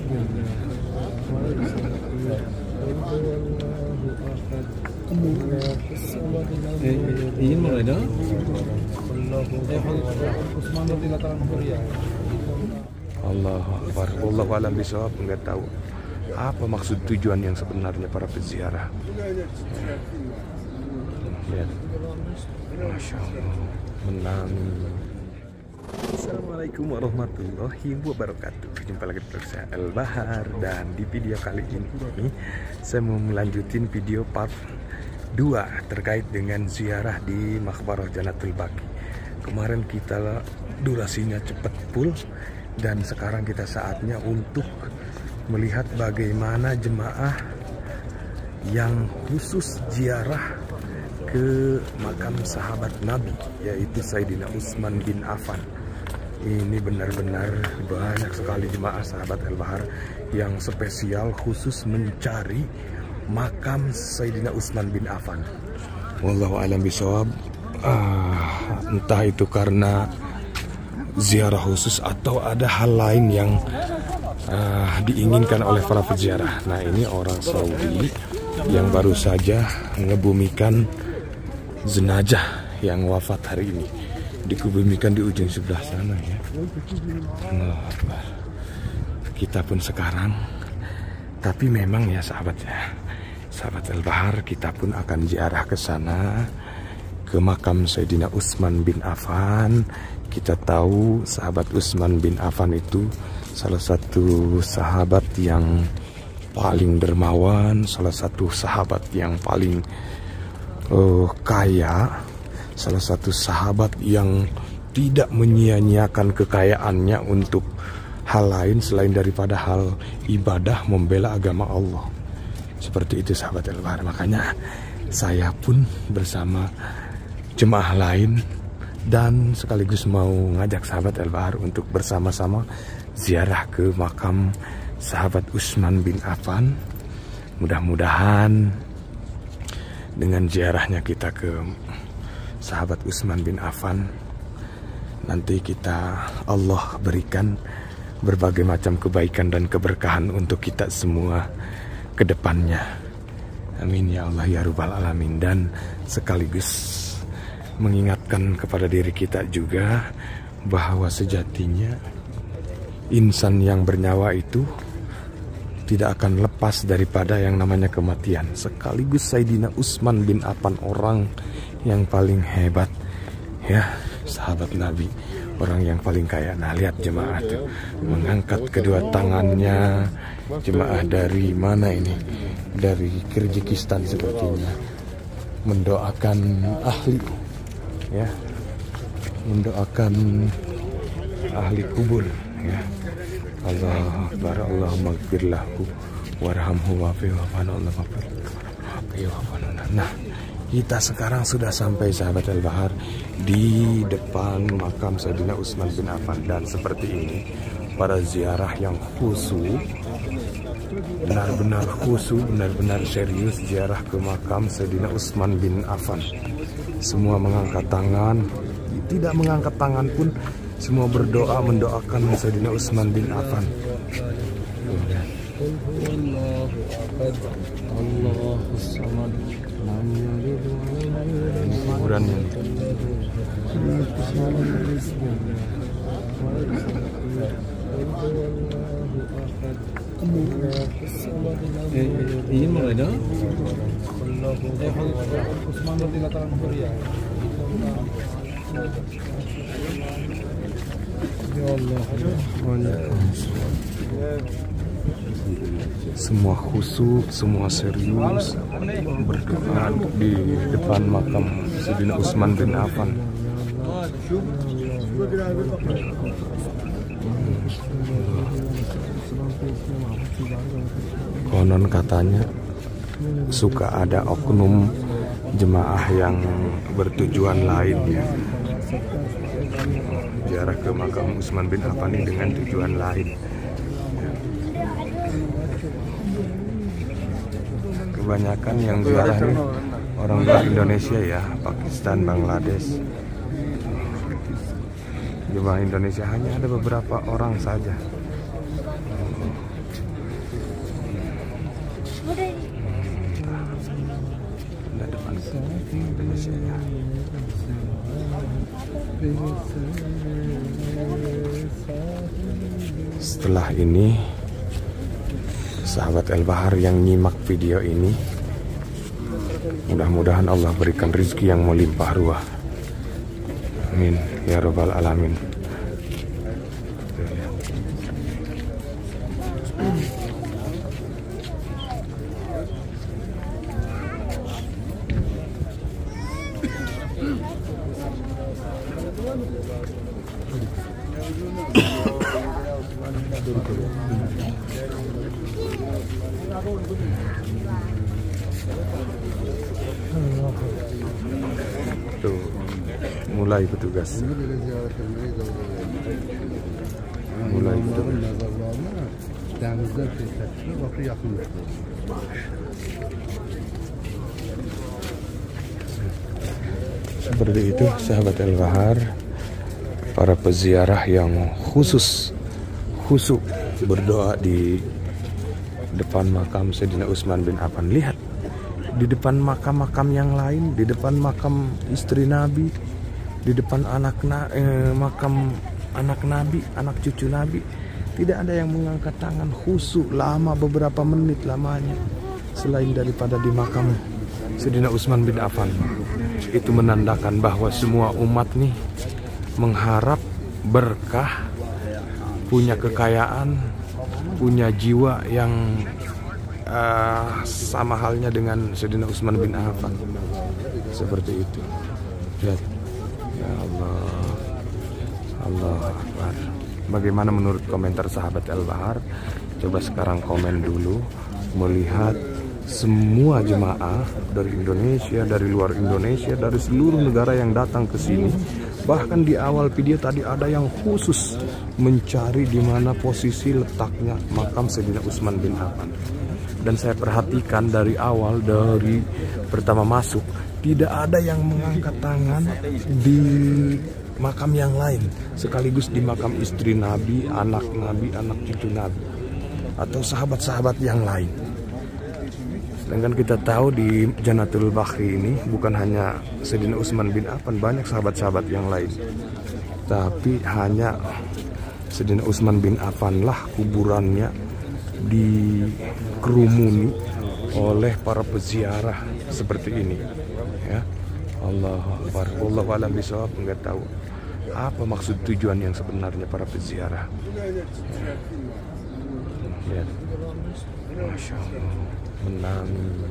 Ingin mulai dah? Allahu Akbar. Wallahu a'lam bishawab. Enggak tahu apa maksud tujuan yang sebenarnya para peziarah. Lihat, masya Allah, menangis. Assalamualaikum warahmatullahi wabarakatuh. Jumpa lagi dengan saya Al-Bahar, dan di video kali ini saya mau melanjutin video part 2 terkait dengan ziarah di Maqbarah Jannatul Baqi. Kemarin kita durasinya cepat full, dan sekarang kita saatnya untuk melihat bagaimana jemaah yang khusus ziarah ke makam sahabat Nabi, yaitu Sayyidina Utsman bin Affan. Ini benar-benar banyak sekali jemaah sahabat Al-Bahar yang spesial khusus mencari makam Sayyidina Utsman bin Affan. Wallahu a'lam bishawab. Entah itu karena ziarah khusus atau ada hal lain yang diinginkan oleh para peziarah. Nah, ini orang Saudi yang baru saja ngebumikan jenazah yang wafat hari ini, dikebumikan di ujung sebelah sana ya. Nah, kita pun sekarang, tapi memang ya sahabat Al-Bahar, kita pun akan ziarah ke sana, ke makam Sayyidina Utsman bin Affan. Kita tahu sahabat Utsman bin Affan itu salah satu sahabat yang paling dermawan, salah satu sahabat yang paling kaya, salah satu sahabat yang tidak menyia-nyiakan kekayaannya untuk hal lain selain daripada hal ibadah membela agama Allah. Seperti itu sahabat Al-Bahar. Makanya saya pun bersama jemaah lain dan sekaligus mau ngajak sahabat Al-Bahar untuk bersama-sama ziarah ke makam sahabat Utsman bin Affan. Mudah-mudahan dengan ziarahnya kita ke sahabat Utsman bin Affan, nanti Allah berikan berbagai macam kebaikan dan keberkahan untuk kita semua ke depannya. Amin ya Allah ya Rabbal Alamin. Dan sekaligus mengingatkan kepada diri kita juga bahwa sejatinya insan yang bernyawa itu tidak akan lepas daripada yang namanya kematian. Sekaligus Sayyidina Utsman bin Affan, orang yang paling hebat ya, sahabat Nabi, orang yang paling kaya. Nah, lihat jemaah itu mengangkat kedua tangannya. Jemaah dari mana ini? Dari Kyrgyzstan sepertinya, mendoakan ahli ya, mendoakan ahli kubur ya. Allah akbar, Allahumma ighfir lahu warhamhu wa'fu Nah, kita sekarang sudah sampai sahabat Al-Bahar di depan makam Sayyidina Utsman bin Affan, dan seperti ini para ziarah yang khusyuk, benar-benar khusyuk, benar-benar serius ziarah ke makam Sayyidina Utsman bin Affan. Semua mengangkat tangan, tidak mengangkat tangan pun semua berdoa mendoakan Sayyidina Utsman bin Affan. Ini kuburannya. Ingin mulai dah? Semua khusyuk, semua serius berdoa di depan makam Sayyidina Utsman bin Affan. Konon katanya suka ada oknum jemaah yang bertujuan lain ya, ziarah ke makam Utsman bin Affan ini dengan tujuan lain. Kebanyakan yang ziarah ini orang luar Indonesia ya, Pakistan, Bangladesh. Jemaah Indonesia hanya ada beberapa orang saja. Setelah ini, sahabat El-Bahar yang nyimak video ini, mudah-mudahan Allah berikan rezeki yang melimpah ruah. Amin ya rabbal alamin. Tuh, mulai petugas. Mulai petugas. Seperti itu sahabat El-Bahar, para peziarah yang khusyuk berdoa di depan makam Sayyidina Utsman bin Affan. Lihat, di depan makam-makam yang lain, di depan makam istri Nabi, di depan makam anak Nabi, anak cucu Nabi, tidak ada yang mengangkat tangan khusyuk lama, beberapa menit lamanya, selain daripada di makam Sayyidina Utsman bin Affan. Itu menandakan bahwa semua umat nih mengharap berkah, punya kekayaan, punya jiwa yang sama halnya dengan Sayyidina Utsman bin Affan. Seperti itu. Lihat. Ya Allah, Allah Akbar. Bagaimana menurut komentar sahabat El-Bahar? Coba sekarang komen dulu. Melihat semua jemaah dari Indonesia, dari luar Indonesia, dari seluruh negara yang datang ke sini. Bahkan di awal video tadi ada yang khusus mencari di mana posisi letaknya makam Sayyidina Utsman bin Affan. Dan saya perhatikan dari awal, dari pertama masuk, tidak ada yang mengangkat tangan di makam yang lain, sekaligus di makam istri Nabi, anak cucu Nabi, atau sahabat-sahabat yang lain. Sedangkan kita tahu di Jannatul Bakhri ini bukan hanya Sayyidina Utsman bin Affan, banyak sahabat-sahabat yang lain. Tapi hanya Sayyidina Utsman bin Affan lah kuburannya dikerumuni oleh para peziarah seperti ini. Ya, Allahu Akbar. Wallahu a'lam bishawab. Enggak tahu apa maksud tujuan yang sebenarnya para peziarah. Ya. Masya Allah, menangis.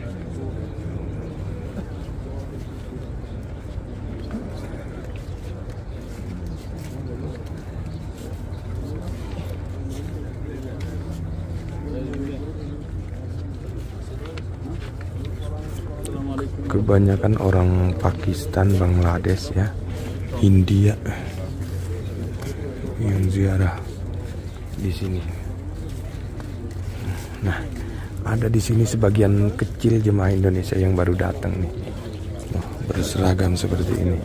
Kebanyakan orang Pakistan, Bangladesh, ya, India yang ziarah di sini. Nah, ada di sini sebagian kecil jemaah Indonesia yang baru datang nih, berseragam seperti ini.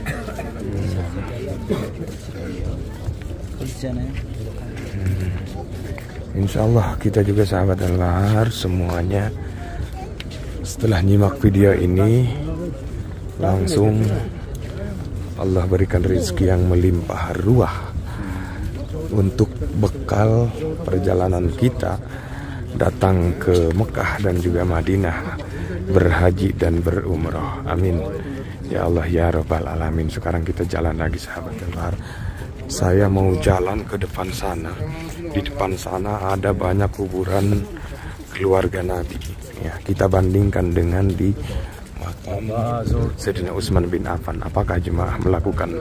Insya Allah kita juga sahabat El-Bahar semuanya, setelah nyimak video ini langsung Allah berikan rezeki yang melimpah ruah untuk bekal perjalanan kita datang ke Mekah dan juga Madinah, berhaji dan berumrah. Amin ya Allah ya Rabbal Alamin. Sekarang kita jalan lagi sahabat El-Bahar. Saya mau jalan ke depan sana. Di depan sana ada banyak kuburan keluarga Nabi. Ya, kita bandingkan dengan di makam Sayyidina Utsman bin Affan. Apakah jemaah melakukan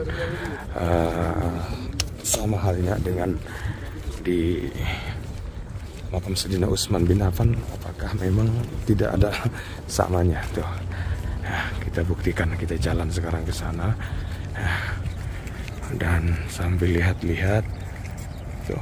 sama halnya dengan di makam Sayyidina Utsman bin Affan? Apakah memang tidak ada samanya? Tuh, nah, kita buktikan. Kita jalan sekarang ke sana, dan sambil lihat-lihat, tuh,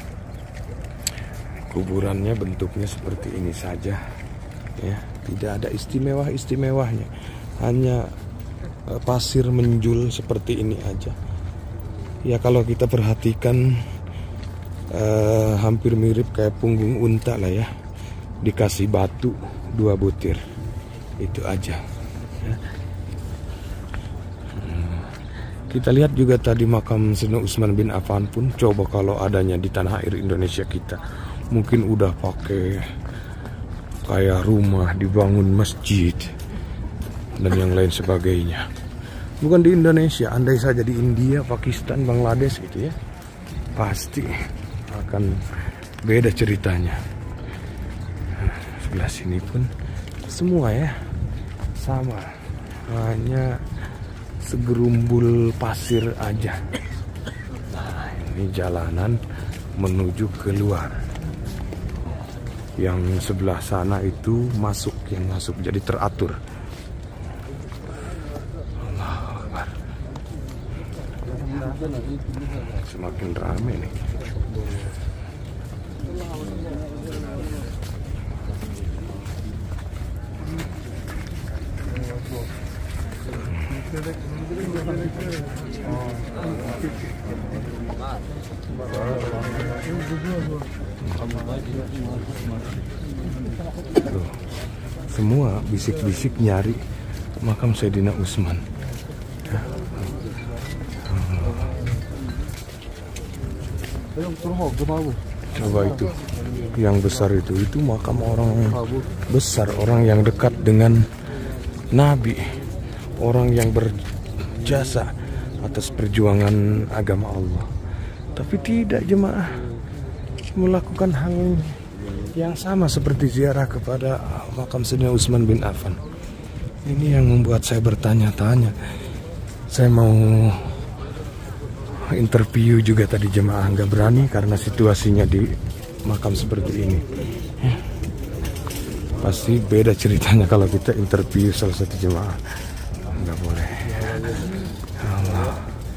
kuburannya bentuknya seperti ini saja, ya, tidak ada istimewahnya, hanya pasir menjul seperti ini aja. Ya, kalau kita perhatikan hampir mirip kayak punggung unta lah ya, dikasih batu 2 butir, itu aja. Kita lihat juga tadi makam Sayyidina Utsman bin Affan pun, coba kalau adanya di tanah air Indonesia kita, mungkin udah pakai kayak rumah, dibangun masjid dan yang lain sebagainya. Bukan di Indonesia, andai saja di India, Pakistan, Bangladesh gitu ya, pasti akan beda ceritanya. Sebelah sini pun semua ya sama, hanya segerumbul pasir aja. Nah, ini jalanan menuju keluar. Yang sebelah sana itu masuk, yang masuk jadi teratur. Allahu Akbar. Semakin ramai nih. Tuh, semua bisik-bisik nyari makam Sayyidina Utsman. Coba itu, yang besar itu makam orang besar, orang yang dekat dengan Nabi, orang yang berjasa atas perjuangan agama Allah. Tapi tidak jemaah melakukan hal yang sama seperti ziarah kepada makam Sayyidina Utsman bin Affan. Ini yang membuat saya bertanya-tanya. Saya mau interview juga tadi jemaah, nggak berani karena situasinya di makam seperti ini. Pasti beda ceritanya kalau kita interview salah satu jemaah. Nggak boleh. Allah.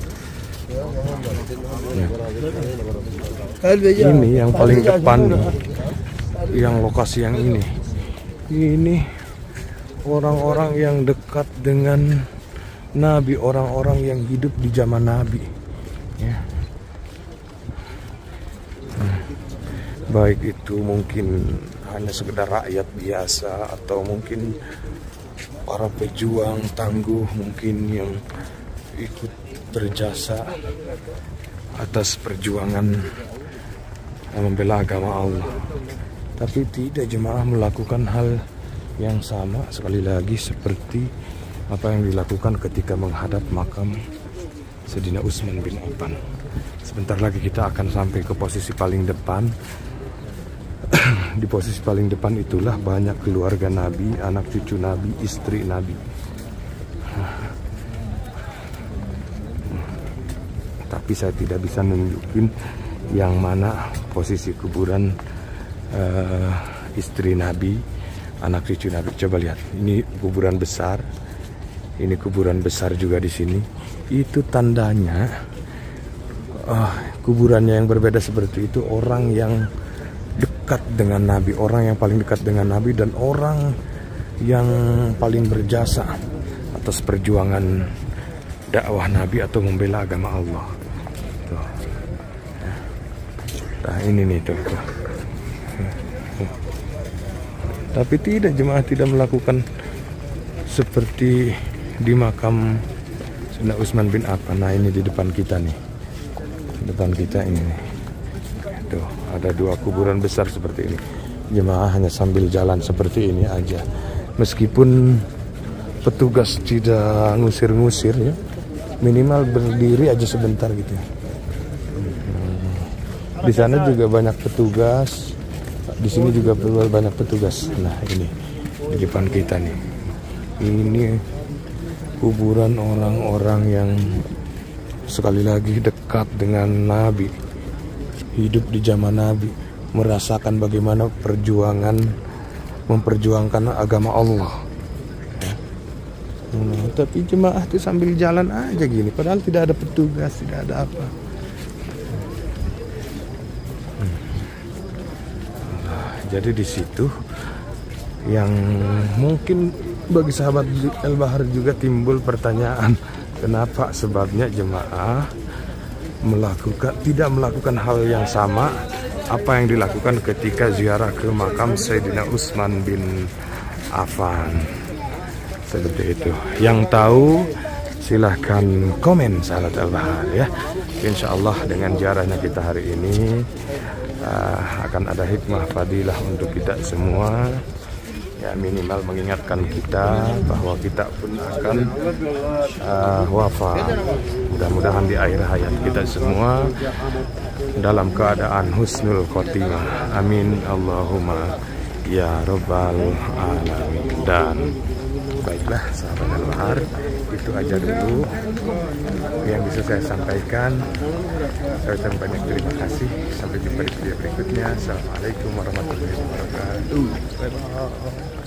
Ya. Ini yang paling depan nih, yang lokasi yang ini. Ini orang-orang yang dekat dengan Nabi, orang-orang yang hidup di zaman Nabi. Ya. Baik itu mungkin hanya sekedar rakyat biasa atau mungkin para pejuang tangguh mungkin yang ikut berjasa atas perjuangan membela agama Allah. Tapi tidak jemaah melakukan hal yang sama sekali lagi seperti apa yang dilakukan ketika menghadap makam Sayyidina Utsman bin Affan. Sebentar lagi kita akan sampai ke posisi paling depan. Di posisi paling depan itulah banyak keluarga Nabi, anak cucu Nabi, istri Nabi. Tapi saya tidak bisa nunjukin yang mana posisi kuburan istri Nabi, anak cucu Nabi. Coba lihat, ini kuburan besar, ini kuburan besar juga di sini. Itu tandanya kuburannya yang berbeda seperti itu, orang yang dekat dengan Nabi, orang yang paling dekat dengan Nabi dan orang yang paling berjasa atas perjuangan dakwah Nabi atau membela agama Allah. Tuh. Nah ini nih tuh. Tapi tidak, jemaah tidak melakukan seperti di makam Sayyidina Utsman bin Affan. Nah ini di depan kita nih, depan kita ini nih. Tuh, ada dua kuburan besar seperti ini. Jemaah hanya sambil jalan seperti ini aja. Meskipun petugas tidak ngusir-ngusir ya, minimal berdiri aja sebentar gitu. Di sana juga banyak petugas, di sini juga banyak petugas. Nah ini di depan kita nih, ini kuburan orang-orang yang sekali lagi dekat dengan Nabi, hidup di zaman Nabi, merasakan bagaimana perjuangan memperjuangkan agama Allah. Nah, tapi jemaah itu sambil jalan aja gini, padahal tidak ada petugas, tidak ada apa. Jadi di situ yang mungkin bagi sahabat Al-Bahar juga timbul pertanyaan, kenapa sebabnya jemaah tidak melakukan hal yang sama apa yang dilakukan ketika ziarah ke makam Sayyidina Utsman bin Affan. Seperti itu. Yang tahu silahkan komen sahabat Al-Bahar ya. Insya Allah dengan jarahnya kita hari ini akan ada hikmah fadilah untuk kita semua. Ya, minimal mengingatkan kita bahwa kita pun akan wafat. Mudah-mudahan di akhir hayat kita semua dalam keadaan husnul khotimah. Amin Allahumma ya rabbal alamin. Dan baiklah sahabat Al-Bahar, itu aja dulu yang bisa saya sampaikan. Saya ucapkan banyak terima kasih. Sampai jumpa di video berikutnya. Assalamualaikum warahmatullahi wabarakatuh. Bye bye.